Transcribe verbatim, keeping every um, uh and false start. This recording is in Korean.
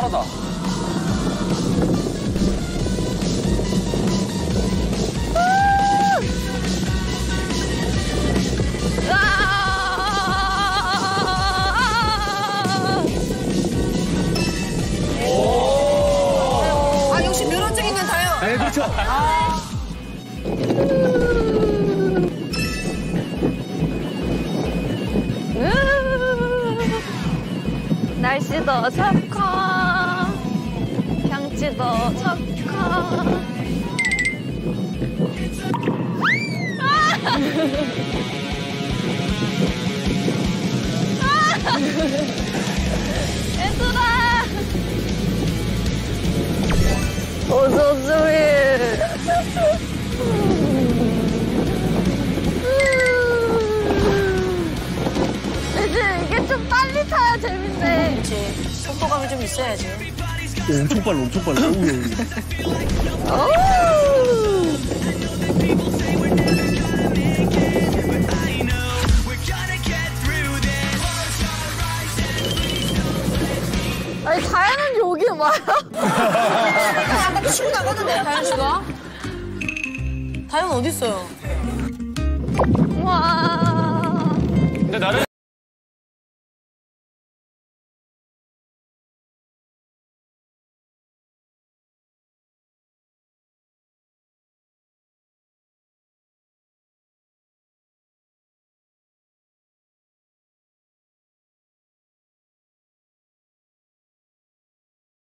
빠르다. 아, 역시 면허증 있는 다요. 네, 그렇죠. 아. 날씨도 좋고 경치도 좋고 얘들아 어서오세요. 이제 이게 좀 빨리 타야 재밌네. 그렇지. 속도감이 좀 있어야지. 오, 엄청 빨라, 엄청 빨라. 아니 다현은 여기 와요? 아까 치고 나갔는데, 다현 씨가? 다현 어디 있어요? 와. 근데 나는